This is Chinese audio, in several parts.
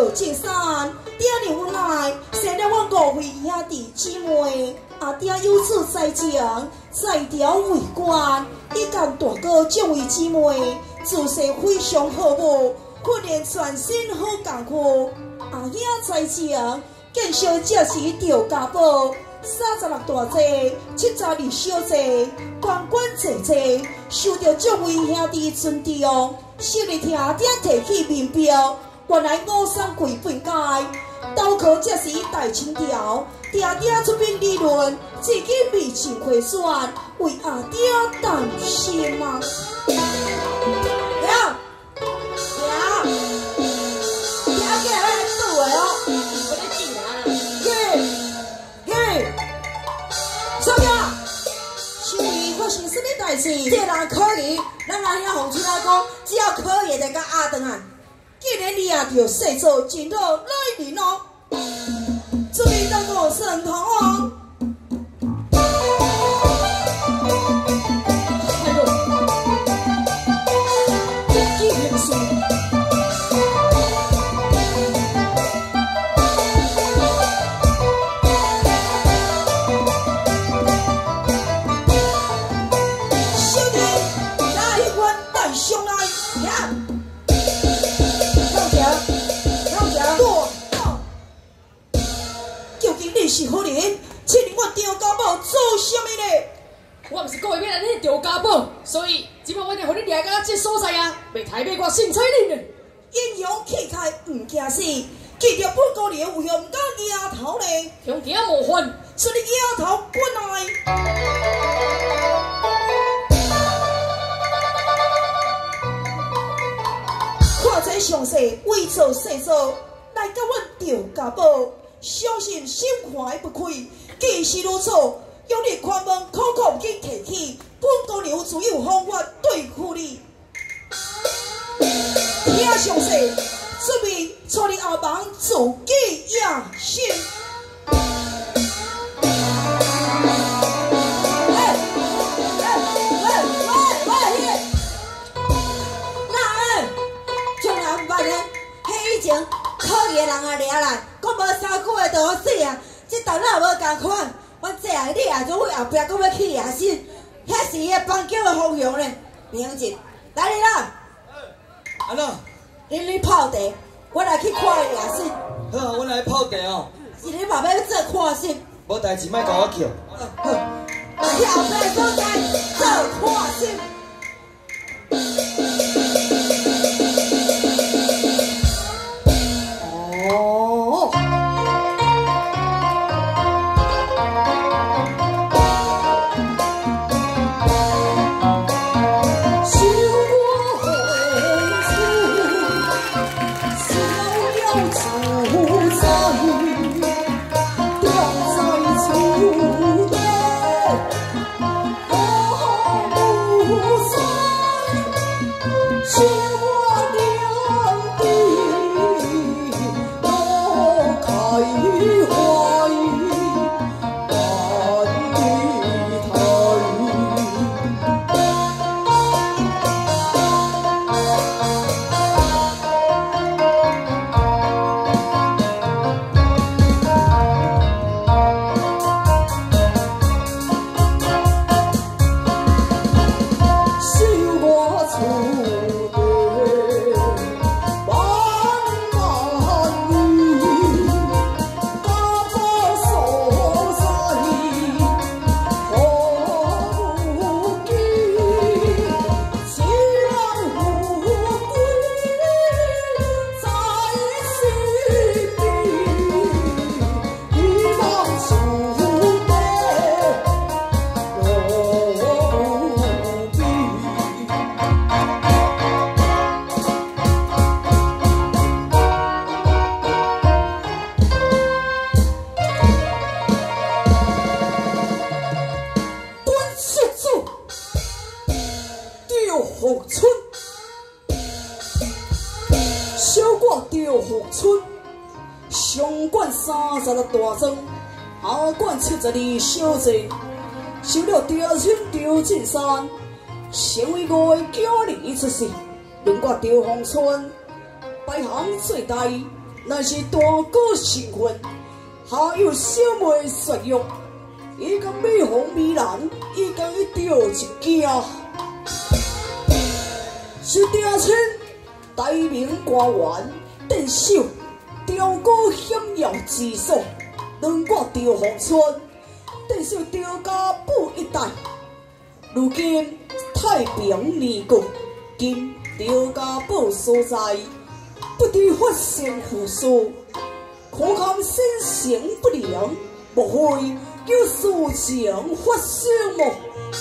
着进山，爹娘无奈，生了我5位兄弟姊妹。阿爹有志在前，在朝为官，伊甲大哥两位姊妹自细非常好母，训练全身好功课。阿兄在前，见小姐时着家宝。36大姐，72小姐，官官济济，受到众位兄弟尊重。昔日听爹提起名标，原来5山贵本街，刀科这是大清朝，爹爹出兵理论，自己未尽回选，为阿爹担心啊！呀，爹过来倒的哦。小姐，是发生什么代志？ 这人可疑，咱阿兄洪出来讲，只要可疑就甲压转来。 既然你也着细做真好来临哦，准备当我神童哦。是好人，请问我张家宝做什么呢？ 我毋是故意要来你张家宝，所以今晚我一定互你掠到这所在啊！袂太袂我凊彩恁呢。 英勇气概唔惊死，记着本高人有向唔敢摇头呢。 兄弟无犯， 所以摇头滚来。看这详细，为做细做，来甲阮张家宝。相信心怀不愧，既是如此，用你宽门口口经提起，本姑娘自有方法对付你。听详细，准备带你后房自己养心。 可疑的人啊，掠来，讲无3句话就好死啊！这头脑无共款，我这下你也做为后壁，搁要去野心，遐是伊个帮叫的方向呢。明智，来你啦！ 安怎？ 你泡茶，我来去看野心。 好啊，阮来泡茶哦。 是你嘛要做看心？ 无代志，莫甲我叫。 好，去后壁所在做看心。上管36大庄，下管72小姐，收了朝亲赵进山，成为5月9日出世，令我赵凤春排行最大， 那是大哥身份，还有小妹雪玉，伊甲美红美兰，伊甲伊钓一件，是定亲大明官员镇守刁国险要之所，两国调防村，镇守刁家堡一带。如今太平年过，今刁家堡所在，不知发生何事，可堪心神不良，莫非有事情发生么？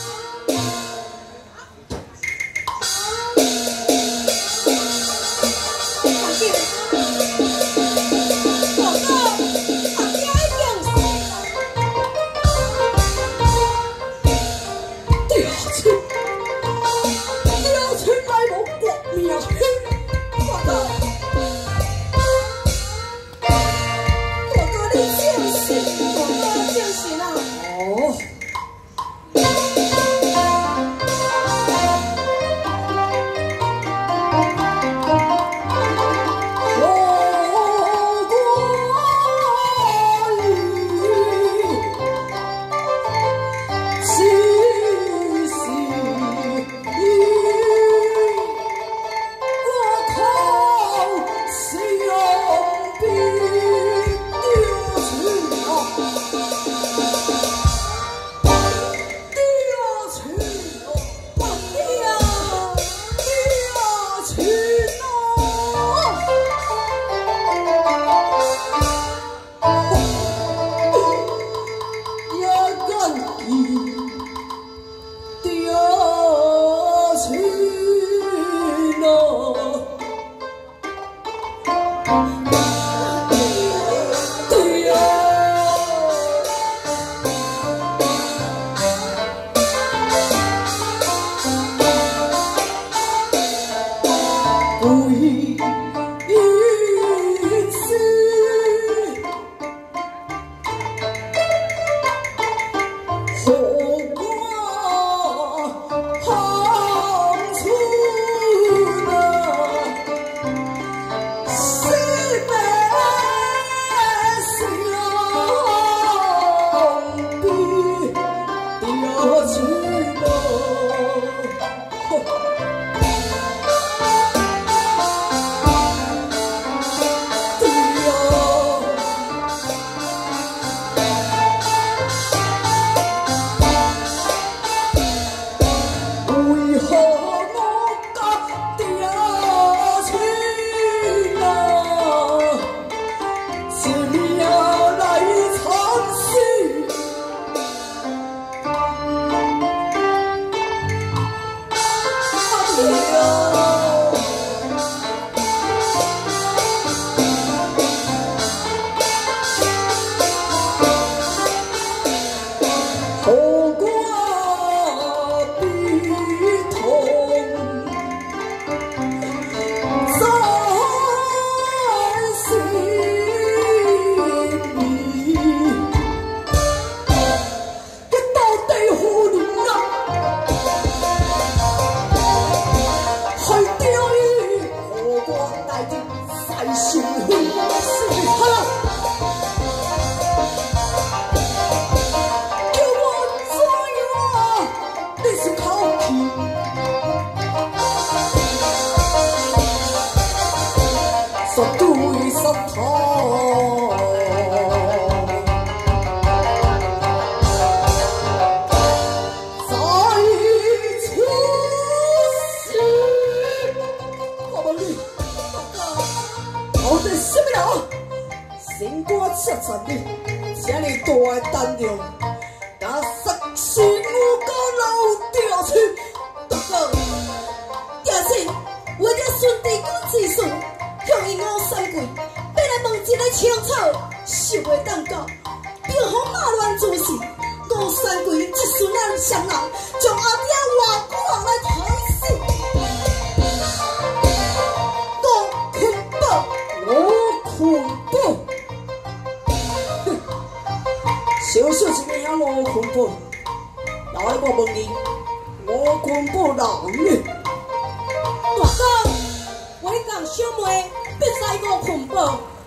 小小一名吴坤宝，来我问你，吴坤宝人呢？ 大哥，我讲小妹必使吴坤宝，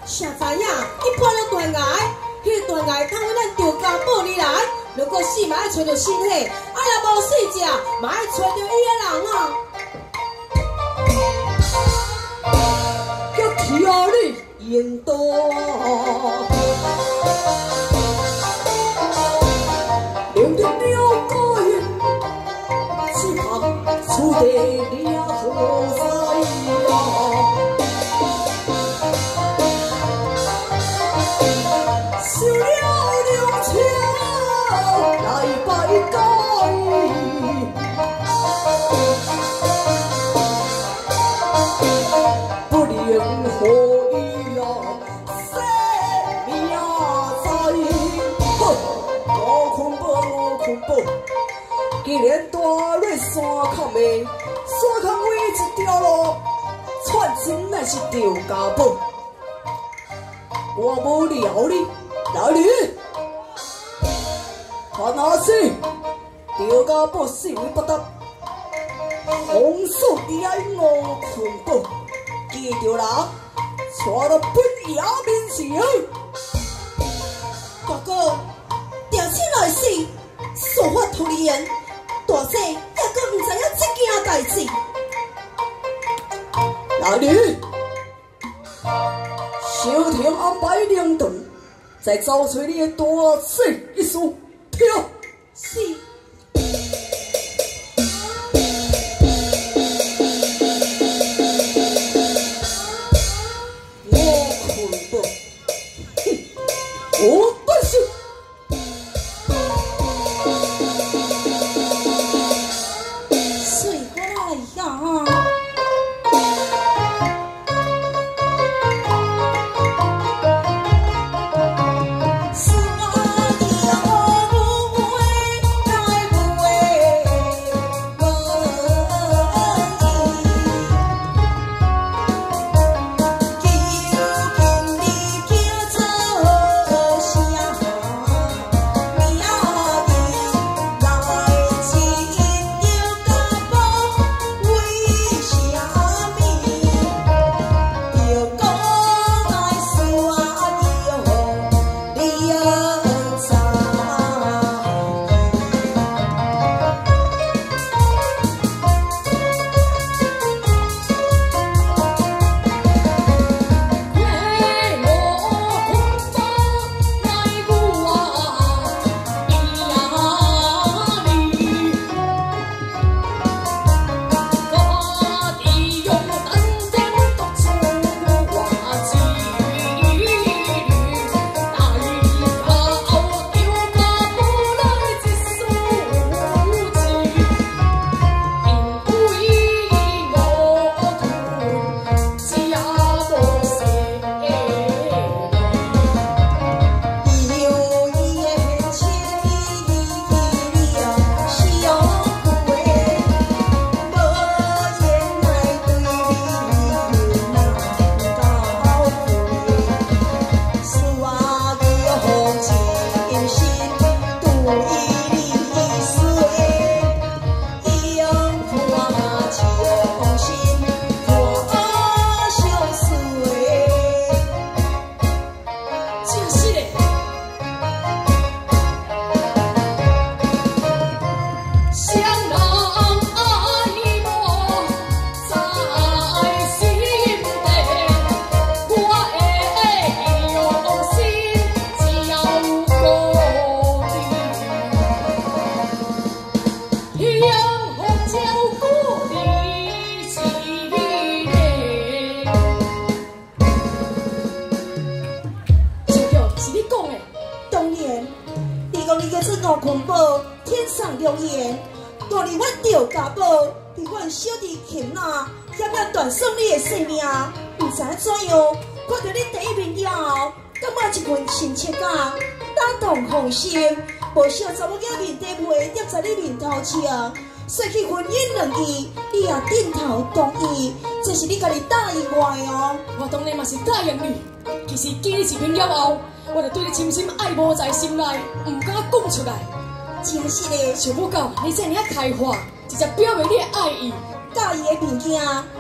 谁知影伊破了断崖，迄个断崖通阮咱赵家宝你来。如果死嘛爱找着身体，啊若无死者嘛爱找着伊个人啊。叫条理引导。留着了个人，只怕出地了何在呀？受了两枪来拜改，不能何以呀？生命在，呵，我恐怖，我恐怖。既然大落山坎的，山坎唯一条路，窜进乃是赵家堡。我无聊你，来你，看哪是赵家堡四围不得，红素伫爱我困堡，记着啦，带到本衙面前。 大哥，调起来时，说话突然，大姐也阁唔知影这件代志。 来你。小婷安排领导，再找出你的大姐一束票。 是。 我困不，我本事。 水过来呀！ 若是阮赵家宝，伫阮小弟琴仔险要断送你的性命，毋知怎样，看到你第一面了后，感觉一份亲切感，打动芳心。无想查某囝面底袂贴在你面头前，说起婚姻两字，你也点头同意，这是你家己答应我的哦。 我当然嘛是答应你，其实见你一面了后，我就对你深深爱慕在心内，毋敢讲出来。 真是的， 想不到你这么开化，直接表明你的爱意。 介意的物件，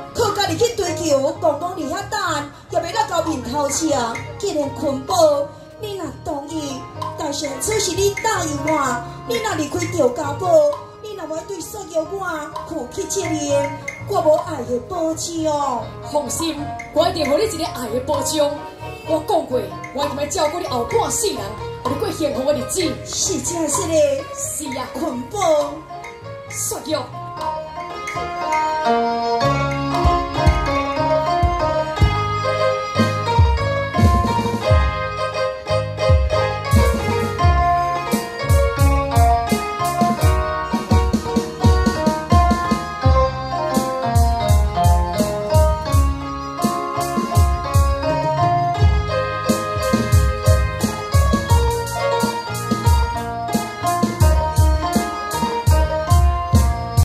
靠家己去追求，公公伫遐等，也袂当到面头前。既然捆绑，你若同意，但是这是你答应我，你若离开赵家堡，你若要对所有我负起责任，我无爱的保障。 放心，我一定给你一个爱的保障。我讲过，我一定要照顾你后半世人，让你过幸福的日子。 是真是嘞， 是啊， 捆绑。 说约。